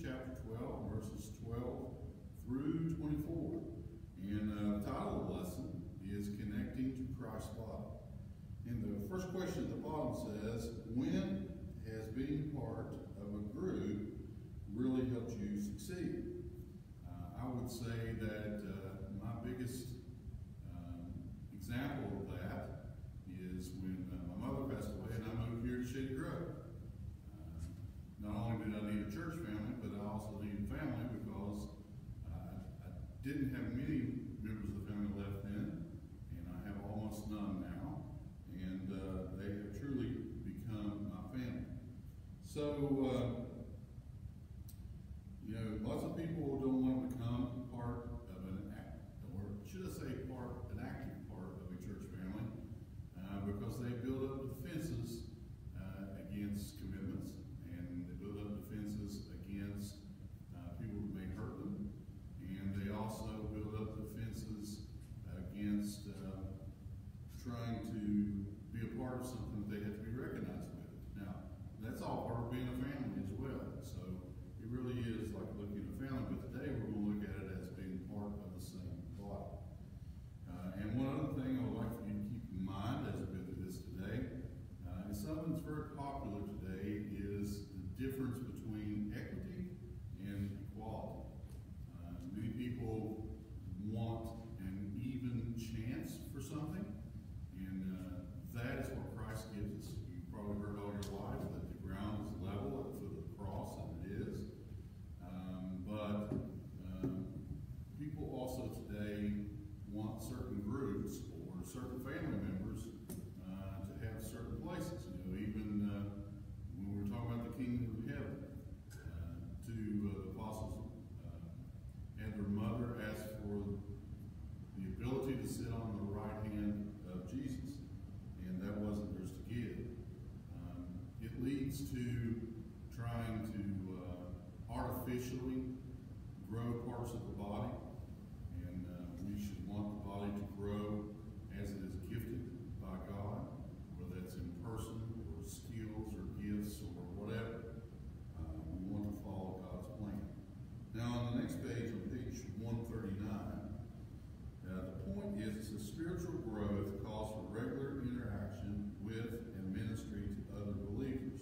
chapter 12, verses 12 through 24. And the title of the lesson is Connecting to Christ's Body. And the first question at the bottom says, when has being part of a group really helped you succeed? I would say that my biggest example of that is when my mother passed away and I moved here to Shady Grove. Not only did I need a church family, but I also needed family because I didn't have many members of the family left then, and I have almost none now, and they have truly become my family. So, lots of people don't want to become part of an active part of a church family because they build up defenses against commitments, and they build up defenses against people who may hurt them, and they also build up defenses against trying to be a part of something that they have to be recognized with. Now, that's all part of being a family as well. So it really is like looking at a family, but today we're going to look at it as being part of the same body. And one other thing I would like for you to keep in mind as we go through this today, and something that's very popular today is the difference between equity and equality. Many people want an even chance for something, and that is what Christ gives us. You've probably heard all your life that the ground is level at the foot of the cross, and it is. But people also today want certain groups or certain family members to have certain places. Even when we're talking about the kingdom of heaven, the apostles had their mother ask for the ability to sit on the right hand of Jesus, and that wasn't theirs to give. It leads to trying to artificially grow parts of the body, and we should want the body to grow as it is gifted by God, whether that's in person or skills or gifts or whatever. We want to follow God's plan. Now on the next page, on page 139, the point is it's a spiritual growth calls for regular interaction with and ministry to other believers.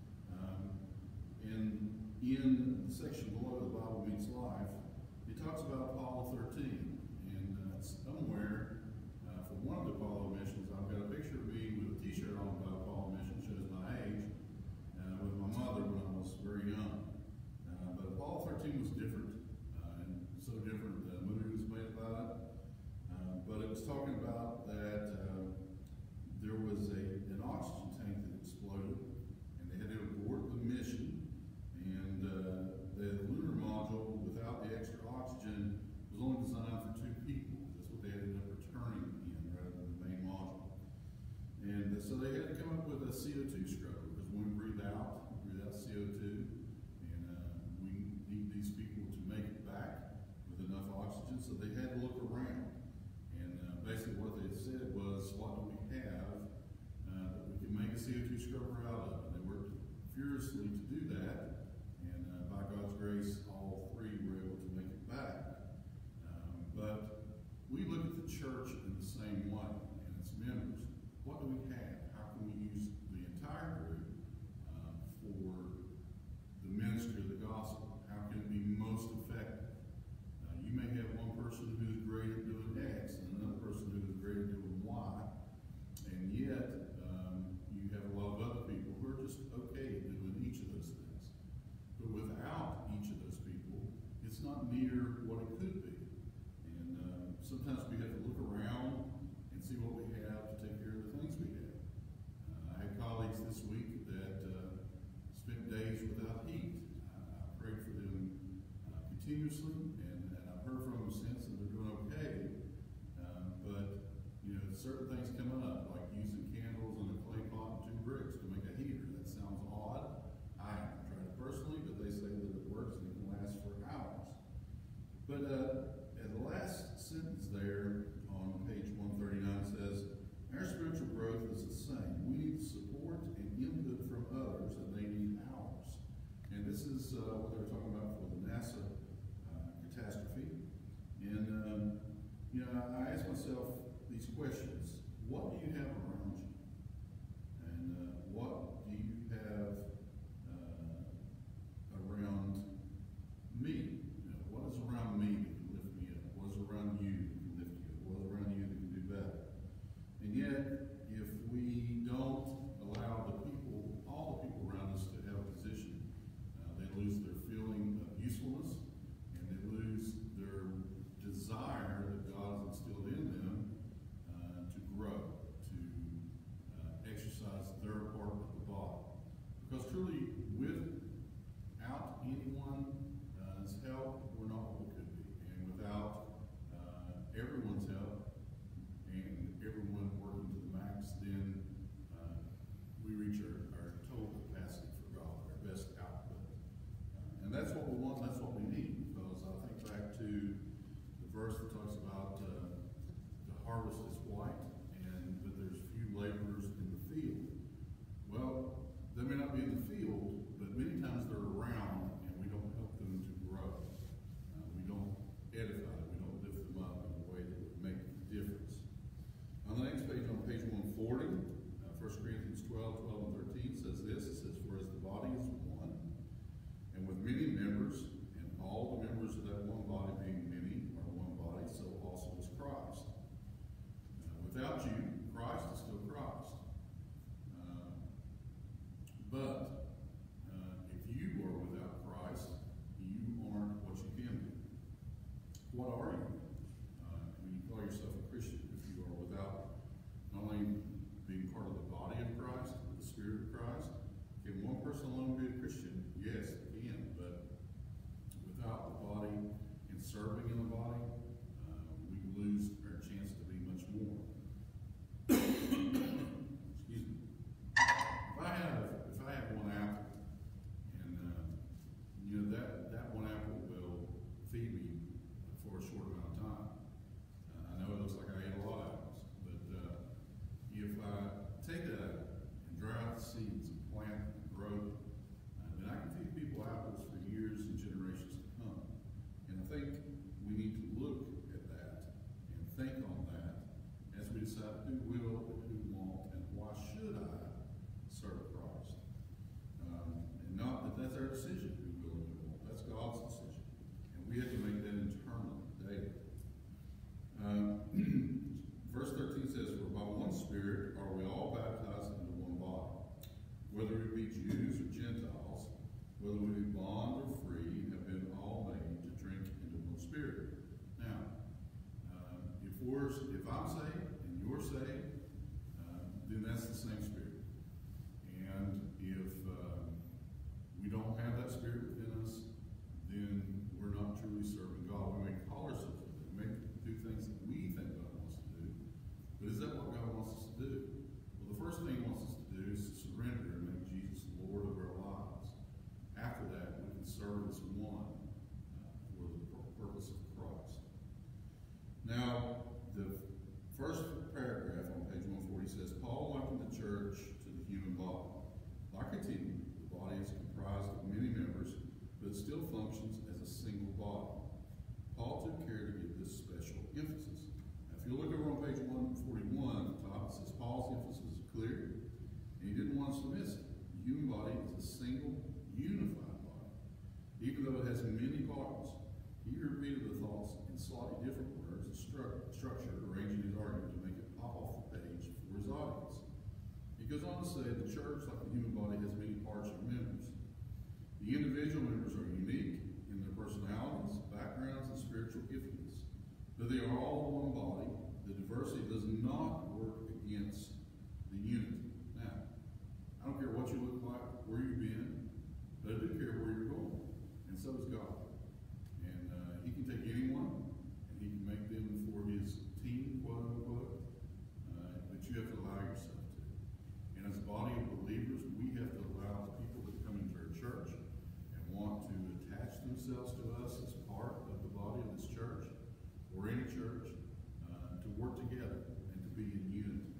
In the section below, the Bible Meets Life, it talks about Apollo 13, and somewhere for one of the Apollo missions, I've got a picture of me with a t-shirt on about Apollo mission, shows my age, with my mother when I was very young. But Apollo 13 was different, and so different. The movie was made about it, but it was talking about that there was an oxygen tank that exploded, and they had to abort the mission. And the lunar module, without the extra oxygen, was only designed for 2 people. That's what they ended up returning in rather than the main module. And so they had to come up with a CO2 scrubber, because when we breathe out CO2, and we need these people to make it back with enough oxygen, so they had to look around. And basically what they said was, what do we have that we can make a CO2 scrubber out of? And they worked furiously to do that. By God's grace, all 3 were able to make it back. But we look at the church in the same way, and its members. What do we have? How can we use the entire group for the ministry of the gospel? How can it be most effective? You may have one person who's great at doing X, and another person who's great at doing Y, and yet you have a lot of other people who are just okay at doing each of those things. But without each of those people, it's not near what it could be. And sometimes we have to look around and see what we have to take care of the things we have. I had colleagues this week that spent days without heat. I prayed for them continuously, and I've heard from them since, and they're doing okay. But certain things come up, like using candles in a clay pot and 2 bricks to make a heater. That sounds odd. I haven't tried it personally, but they say that it works and it can last for hours. But at the last sentence there on page 139 says, our spiritual growth is the same. We need support and input from others, and they need ours. And this is what they were talking about everyone's help, we're not what we could be. And without everyone's help and everyone working to the max, then we reach our total capacity for God, our best output. And that's what we want, that's what we need. Because I think back to the verse that talks about the harvest is white, but there's few laborers in the field. Well, they may not be in the field, but many times they're around and we don't help them to grow. We don't edify them, we don't lift them up in a way that would make a difference. On the next page, on page 140, 1 Corinthians 12 and 13 says this. It says, "For as the body is one, and with many members, and all the members of that one body being many are one body, so also is Christ. Without you, Christ is still Christ. But if you are without Christ, you aren't what you can be. What are you? When you call yourself a Christian, if you are without not only being part of the body of Christ, but the Spirit of Christ, can one person alone be a Christian? Yes, it can. But without the body and serving in the body, we lose our chance to be much more. Excuse me. If I have one apple, and that one apple will feed me for a short amount of time. I know it looks like I ate a lot of apples, but if I take that apple and dry out the seeds and plant and grow, then I can feed people apples for years and generations to come. And I think we need to look at that and think on that as we decide who will and who won't, and why should I serve Christ. And not that that's our decision, who will and who won't. That's God's decision. And we have to make that internally, daily. Verse 13 says, "For by one Spirit are we all baptized into one body, whether we be Jews or Gentiles, whether we be bond or free, and have been all made to drink into one Spirit." Now, if I'm saved and you're saved, then that's the same Spirit. And if we don't have that Spirit within us, then we're not truly serving God. We may call ourselves to do, we may do things that we think God wants to do, but is that what God wants us to do? Well, the first thing He wants us to do is to surrender and make Jesus Lord of our lives. After that, we can serve as one for the purpose of Christ. Now, the first paragraph on page 140 says, "Paul likened the church to the human body. Like a team, the body is comprised of many members, but it still functions as a single body. Paul took care to give this special emphasis." Now, if you look over on page 141 at the top, it says Paul's emphasis is clear, and he didn't want us to miss it. The human body is a single, unified body, even though it has many parts. He repeated the thoughts in slightly different words and structure, arranging his argument to make it pop off the page for his audience. He goes on to say the church, like the human body, has many parts or members. The individual members are unique in their personalities, backgrounds, and spiritual giftings. Though they are all one body, the diversity does not work against the unity. Now, I don't care what you look like, where you've been, but I do care where you're going, and so does God. And He can take anyone, and He can make them for His team, quote unquote, but you have to allow yourself to. And as a body of believers, we have to allow the people that come into our church and want to attach themselves to us as part of the body of this church, or any church, to work together and to be in unity.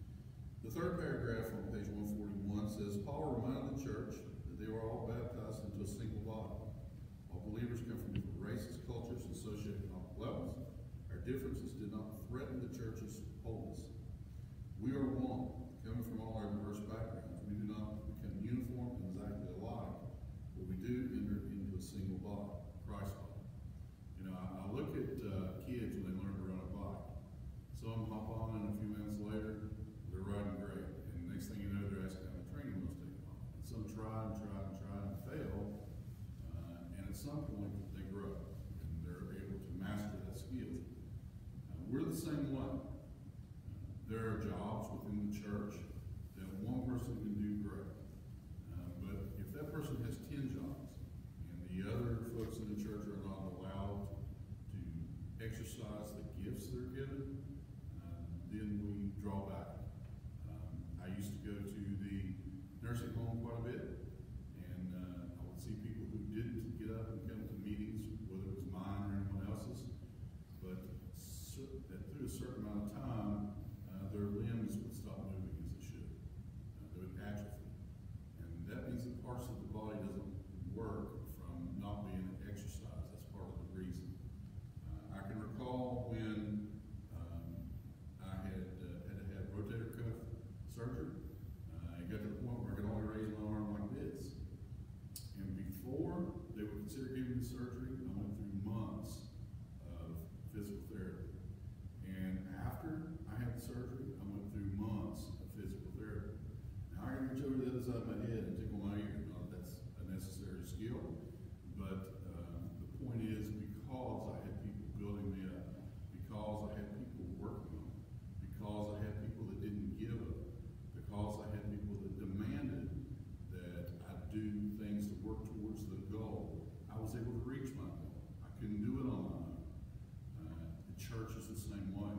The third paragraph on page 141 says, "Paul reminded the church that they were all baptized into a single body. While believers come from different races, cultures, and socioeconomic levels, our differences did not threaten the church's wholeness. We are one, coming from all our diverse backgrounds. We do not become uniform and exactly alike, but we do enter into a single body, Christ's body." You know, I look at kids when they learn to ride a bike. Some hop on, and a few minutes later, they're riding great. And the next thing you know, they're asking how the training wheels taken off. And some try and fail. And at some point, they grow. And they're able to master that skill. We're the same way. There are jobs within the church that one person can do great. But if that person has 10 jobs, and the other draw back. I used to go to the nursing home quite a bit, and I would see people who didn't get up and come to meetings, whether it was mine or anyone else's, but that through a certain amount of time, their limbs would stop moving as they should. They would atrophy. And that means that parts of the body doesn't work from not being exercised. That's part of the reason. I can recall when I had to have rotator cuff surgery. It got to the point where I could only raise my arm like this. And before they would consider giving me surgery, I went through months of physical therapy. And after I had the surgery, I went through months of physical therapy. Now I can reach over to the other side of my head and tickle my ear. Not that that's a necessary skill, but the point is, because I had people building me up, because I had people working on me, because I had people that didn't give up, because I had people that demanded that I do things to work towards the goal, I was able to reach my goal. I couldn't do it on my own. The church is the same way.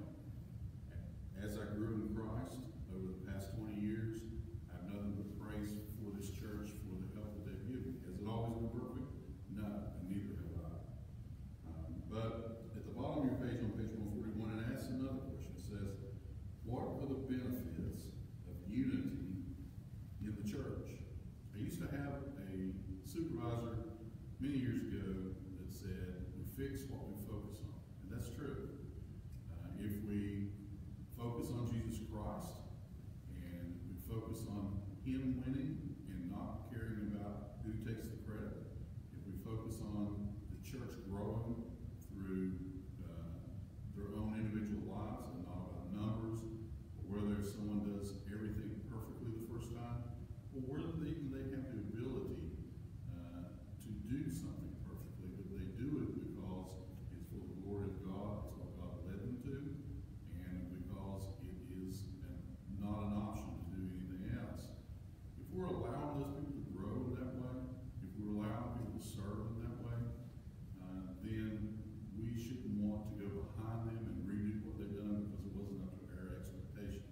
As I grew in Christ over the past 20 years, I have nothing but praise for this church for the help that they've given me. Has it always been perfect? No, and neither have I. But at the bottom of your page, on page 141, it asks another question. It says, what are the benefits of unity in the church? I used to have a supervisor many years ago that said, we fix what we focus on. And that's true. If we focus on Jesus Christ and we focus on Him winning and not caring about who takes the credit, if we focus on the church growing through their own individual lives and not about numbers, or whether someone does everything perfectly the first time, or whether they have the ability to do something perfectly, but they do it because it's for the glory of God, it's what God led them to, and because it is not an option to do anything else. If we're allowing those people to grow in that way, if we're allowing people to serve in that way, then we shouldn't want to go behind them and redo what they've done because it wasn't up to our expectation.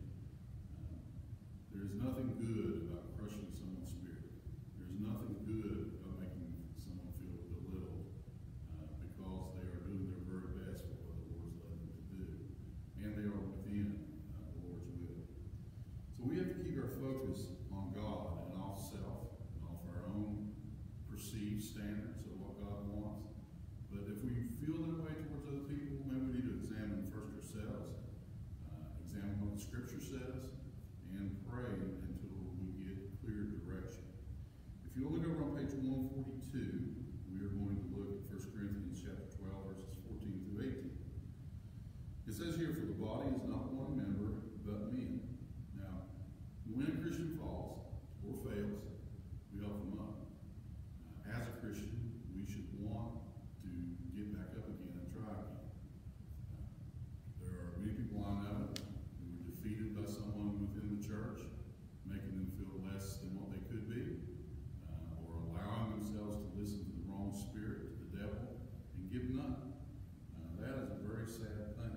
There's nothing good about crushing someone's spirit. There's nothing good about making someone feel belittled because they are doing their very best for what the Lord's led them to do. And they are within the Lord's will. So we have to keep our focus on God and off self and off our own perceived standards of what God wants. But if we feel that way towards other people, maybe we need to examine first ourselves, examine what the Scripture says, and pray until we get clear direction. If you look over on page 142, we are going to look at 1 Corinthians chapter 12, verses 14 through 18. It says here, for the body is not one member, but many. Now, when a Christian falls or fails, we help them up. As a Christian, we should want to get back up again and try again. There are many people I know who were defeated by someone within the church, making them feel less than what they could be, or allowing themselves to listen to the wrong spirit, to the devil, and giving up. That is a very sad thing.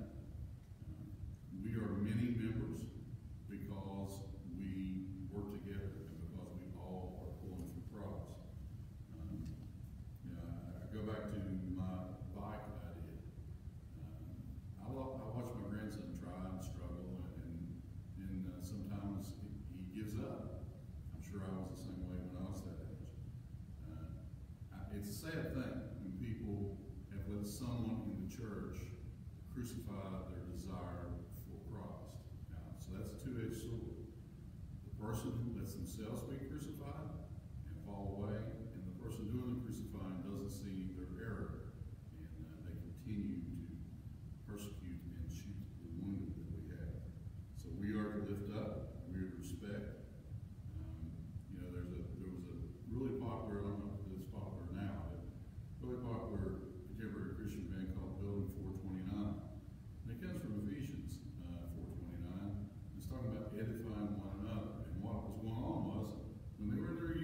We are many members because we work together and because we all are pulling for the cross. I go back to my bike idea. I watch my grandson try and struggle, and sometimes he gives up. I'm sure I was the same way when I was that age. It's a sad thing when people have let someone in the church crucify their desire for Christ. So that's a two-edged sword. The person who lets themselves be crucified and fall away, and the person doing the crucifying doesn't see their error, and they continue to persecute and shoot the wounded that we have. So we are to lift up, we are to respect. There was a really popular, I don't know if it's popular now, but really popular contemporary Christian band called Building 429. And it comes from Ephesians 4:29. It's talking about edifying one another. And what was going on was, when they were in their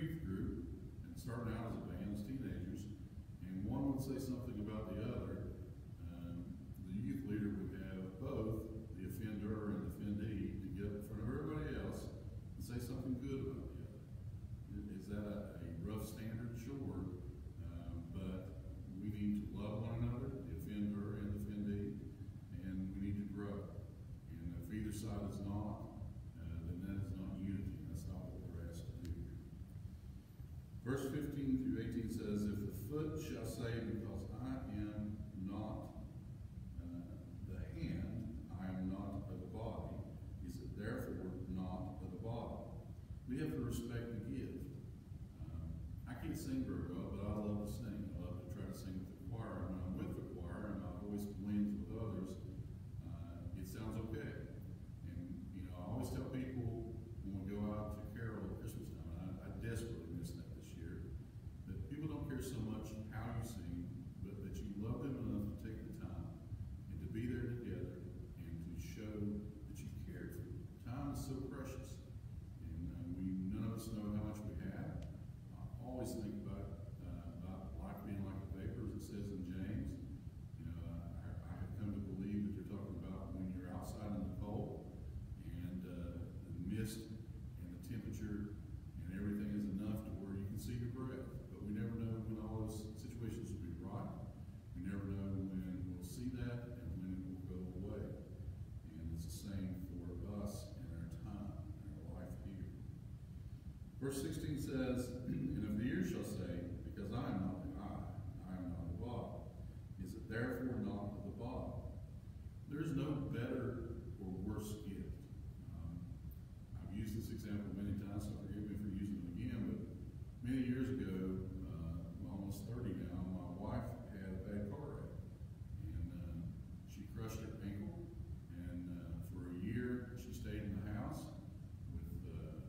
foot shall say, because I am not the hand, I am not of the body, is it therefore not of the body. We have to respect the gift. I can't sing very well, but I love to sing. I love to try to sing with the choir. And when I'm with the choir and my voice blends with others, it sounds okay. And, you know, I always tell people when we go out to carol at Christmas time, and I desperately miss that this year, that people don't care so much how you sing, but that you love them enough to take the time and to be there together and to show that you cared for them. Time is so precious, and none of us know how much we have. I always think about life being like a vapor, as it says in James. You know, I have come to believe that they're talking about when you're outside in the cold and the mist and the temperature and everything is enough to where you can see your breath. But we never know when all those situations will be right. We never know when we'll see that and when it will go away. And it's the same for us in our time, in our life here. Verse 16 says, and if the ear shall say, because I am not the eye, I am not the body, is it therefore not of the body? There is no better or worse gift. I've used this example many times, so forgive me for using it again, but many years ago, almost 30 now, my wife had a bad car wreck, and she crushed her ankle, and for a year she stayed in the house with a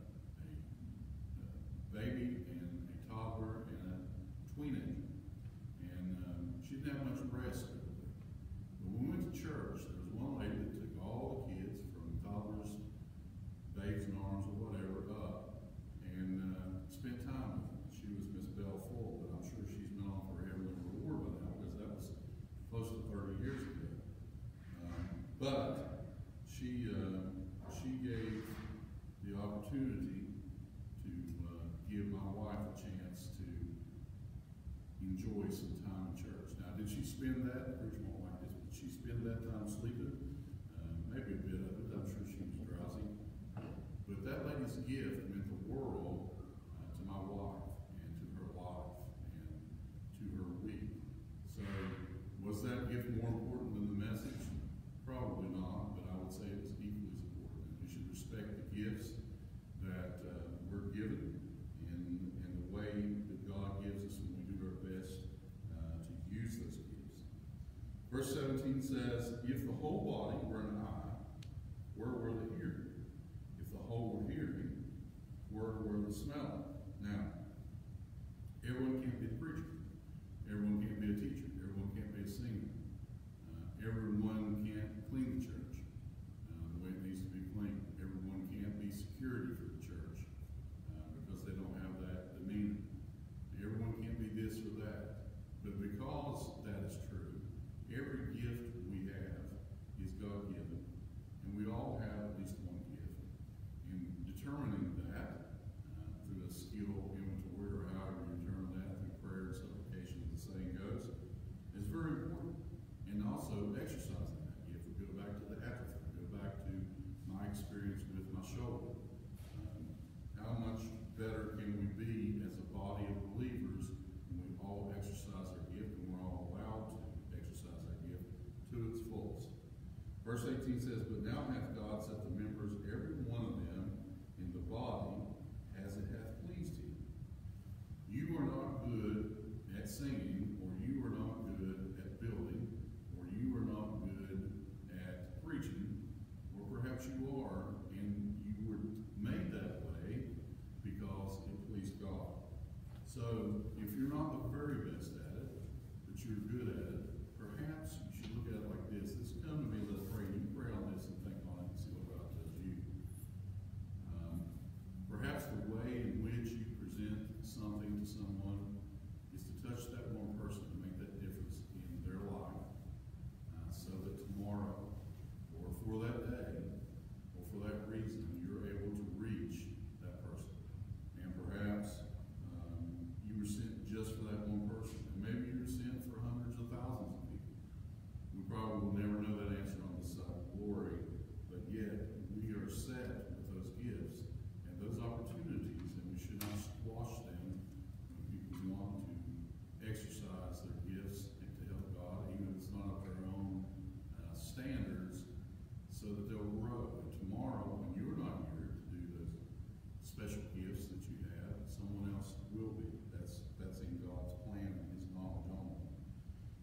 baby and a toddler and a teenager, and she didn't have much rest over there. But when we went to church, there was one lady that took all the kids from toddlers, babes in arms or whatever up and spent time with them. She was Miss Belle Full, but I'm sure she's been on for a heavenly reward by now because that was close to 30 years ago. But she gave the opportunity to give my wife a chance to enjoy some time in church. Now, did she spend that? Of course, my wife did. Did she spend that time sleeping? Maybe a bit of it. I'm sure she was drowsy. But that lady's gift meant the world to my wife and to her life and to her week. So, was that gift more important than the message? Probably not, but I would say it was equally as important. And we should respect the gifts that we're given in the way that God gives us when we do our best to use those gifts. Verse 17 says, if the whole body were an eye, where were the hearing? If the whole were hearing, where were the smelling? Now, everyone can't be a preacher. Everyone can't be a teacher. Everyone can't be a singer. Everyone can't clean the church the way it needs to be cleaned. Everyone can't be security for the church because they don't have that demeanor. Everyone can't be this or that. But because that is true, every gift we have is God-given, and we all have at least one gift. In determining that through a skill inventory, or however you determine that, through prayer and supplication, as the saying goes, is very important. And also exercising that gift. We go back to the atrophy. We go back to my experience with my shoulder. How much better can we be as a body of believers when we all exercise our gift and we're all allowed to exercise our gift to its fullest? Verse 18 says, but now hath God set the members, every one of them, in the body as it hath pleased him. You are not good at singing, or you are not good at building, or you are not good at preaching, or perhaps you are, and you were made that way because it pleased God. So, if you're not the very best at it, but you're good at it, perhaps you should look at it like this. This come to me, let's pray. You can pray on this and think on it and see what God tells you. Perhaps the way in which you present something to someone is to touch that one person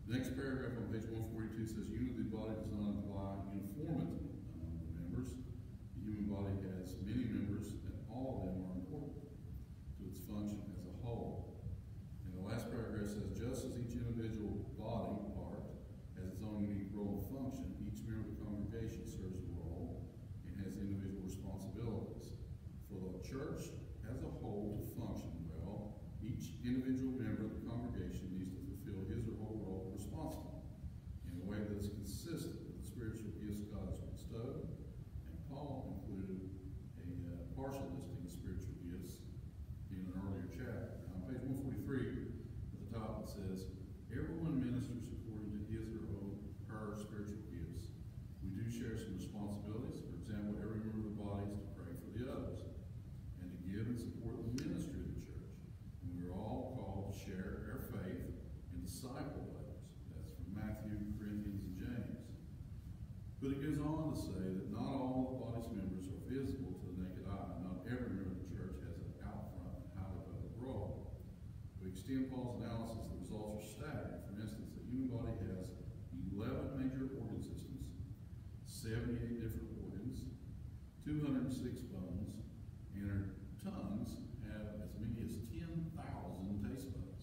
The next paragraph on page 142 says, unity of the body does not imply uniformity among the members. The human body has many members, and all of them are important to its function as a whole. And the last paragraph says, just as each individual body part has its own unique role and function, each member of the congregation serves a role and has individual responsibilities. For the church as a whole to function well, each individual member of the congregation needs to fulfill his or her role responsibly in a way that is consistent with the spiritual gifts God has bestowed. And Paul included a partial listing of spiritual gifts in an earlier chapter. On page 143, at the top it says, everyone ministers according to his or her spiritual gifts. We do share some responsibilities. For example, every member of the body is to pray for the others and to give and support the ministry of the church. And we are all called to share our faith and disciple others. That's from Matthew, Corinthians, and James. But it goes on to say that not all of the body's members are visible to the naked eye. Not every member of the church has an out front and highly public role. We extend Paul's analysis, the results are staggering. For instance, the human body has 11 major organ systems, 78 different organs, 206 bones, and our tongues have as many as 10,000 taste buds.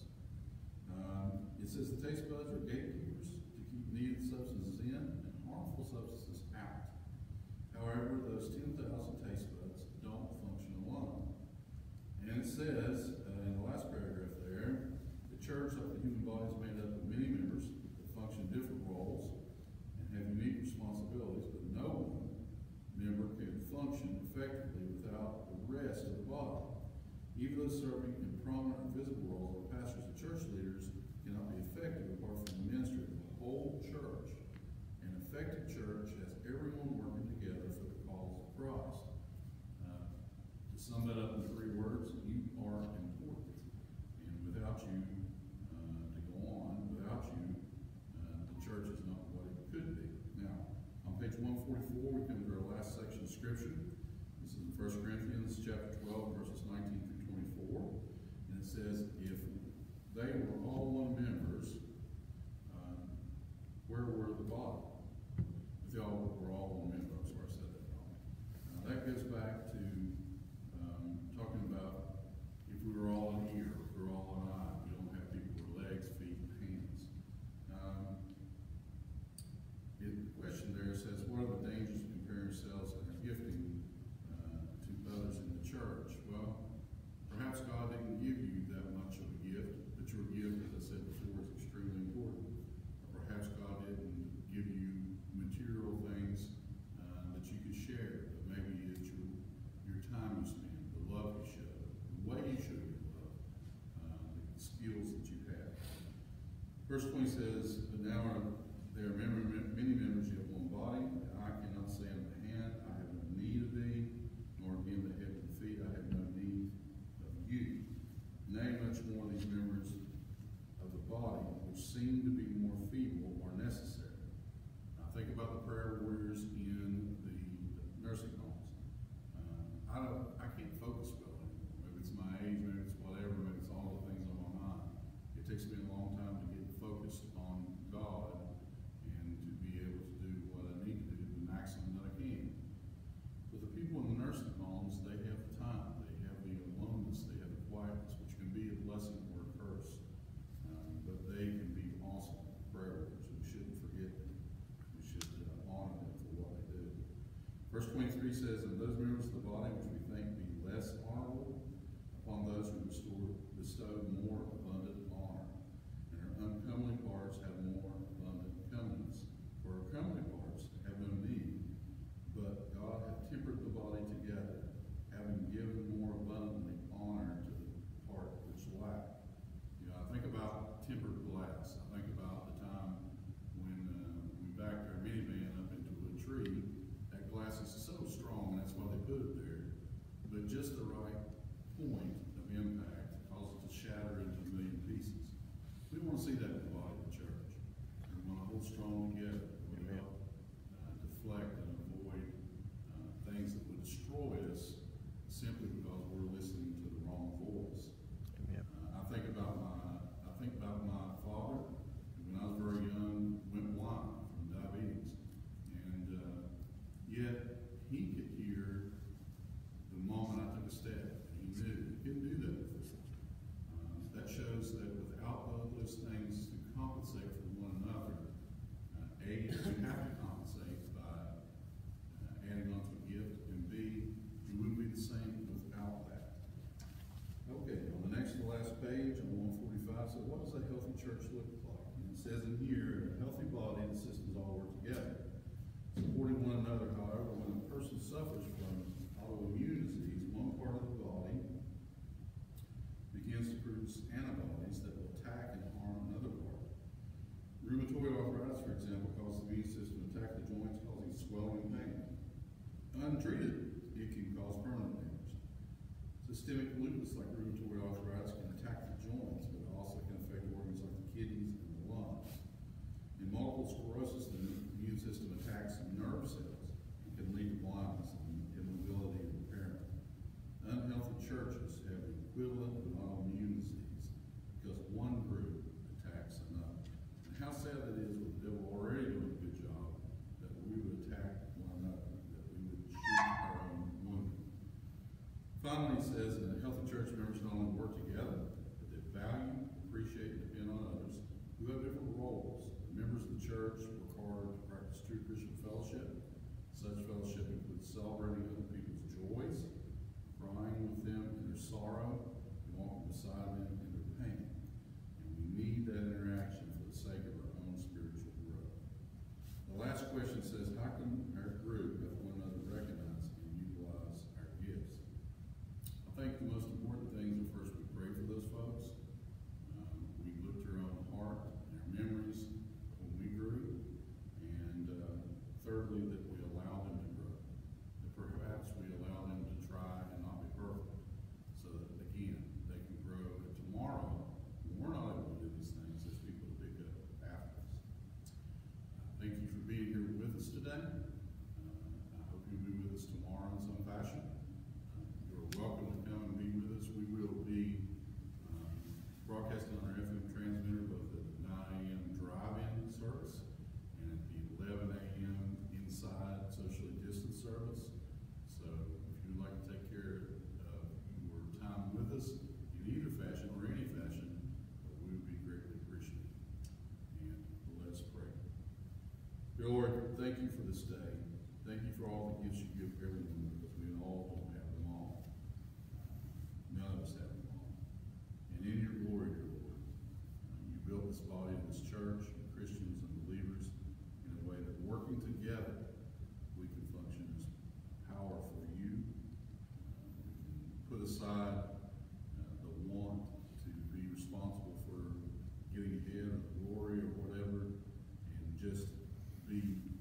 It says the taste buds are gatekeepers to keep needed substances in and harmful substances out. However, those 10,000 taste buds don't function alone. And it says, in the last paragraph there, the church, like the human body, is made up of many members that function different roles and have unique responsibilities, but no one member can function effectively without the rest of the body. Even those serving in prominent and visible roles like pastors and church leaders cannot be effective apart from the ministry of the whole church. An effective church has everyone working together for the cause of Christ. To sum that up in 3 words, you are important. And without you, to go on, without you, the church is not what it could be. Now, on page 144, we come to our last section of Scripture. This is in 1 Corinthians chapter 12, verses 19 through 24. And it says, if they were all one members, where were the body? If they all were all one member, I'm sorry I said that wrong. That goes back to talking about if we were all an ear, if we were all an eye. We don't have people with legs, feet, and hands. The question there says, what are the dangers of comparing yourselves and our gifting to others in the church? Well, perhaps God didn't give you that much of a gift, but your gift, as I said before, is extremely important. Or perhaps God didn't give you material things that you could share, but maybe it's your time you spend, the love you show, the way you show your love, the skills that you have. Verse 20 says, but now there are many members, yet one body. I cannot say unto the hand, I have no need of thee, nor again the head and the feet, I have no need of you. Nay, much more these members of the body, which seem to be more feeble, are necessary. Now think about the prayer warriors in the nursing homes. I can't focus well anymore. Maybe it's my age, maybe it's whatever, maybe it's all the things on my mind. It takes me a long time to get focused on God and to be able to do what I need to do, the maximum that I can. But the people in the nursing homes, they have the time, they have the aloneness, they have the quietness, which can be a blessing or a curse. But they can be awesome prayer warriors. We shouldn't forget them. We should honor them for what they do. Verse 23 says, and those members of the body which we think be less honorable, upon those who bestow more abundant honor. And our uncomely parts have more abundant comeliness. For our comely parts have no need, but God hath tempered the body together, having given more abundantly honor to the part which lacked. You know, I think about tempered glass. I think about the time when we backed our minivan up into a tree. That glass is so strong, and that's why they put it there. all those things to compensate for one another. A, you have to compensate by adding on to a gift, and B, you wouldn't be the same without that. Okay, on the next to the last page, on 145, so what does a healthy church look like? And it says in here, a healthy body, the systems all work together, supporting one another. However, when a person suffers from autoimmune disease, one part of the body begins to produce antibodies that will attack and harm another part. Rheumatoid arthritis, for example, causes the immune system to attack the joints, causing swelling and pain. Untreated, it can cause permanent damage. Systemic lupus, like rheumatoid arthritis, can attack the joints, but it also can affect organs like the kidneys and the lungs. In multiple sclerosis, the immune system attacks nerve cells and can lead to blindness and immobility and impairment. Unhealthy churches have the equivalent of an autoimmune disease because one group attacks another. And how sad it is with the devil already doing a good job that we would attack one another, that we would shoot our own wounded. Finally, it says that healthy church members not only work together, but they value, appreciate, and depend on others who have different roles. Members of the church work hard to practice true Christian fellowship. Such fellowship includes celebrating other people's joys, crying with them in their sorrow, and walking beside them in their pain. And we need that interaction for the sake of our own spiritual growth. The last question says, how can our group help one another recognize and utilize our gifts? I think the most important things are first we pray for those folks. We look to our own heart and our memories when we grew. And thirdly, that we allow them to grow. That perhaps we allow them to try and not be perfect. So that, again, they can grow. And tomorrow, when we're not able to do these things, there's people to pick up after us. Thank you for being here with us today. I hope you'll be with us tomorrow in some fashion. You're welcome to come and be with us. We will be broadcasting on our FM transmitter both at the 9 a.m. drive-in service and at the 11 a.m. inside socially distanced service. So if you would like to take care of your time with us in either fashion or any fashion, we would be greatly appreciated. And let us pray. Dear Lord, thank you for this day. Thank you for all the gifts you give everyone, because we all don't have them all. None of us have them all. And in your glory, dear Lord, you built this body of this church, and Christians and believers, in a way that working together, we can function as power for you. We can put aside the want to be responsible for getting ahead or glory or whatever, and just be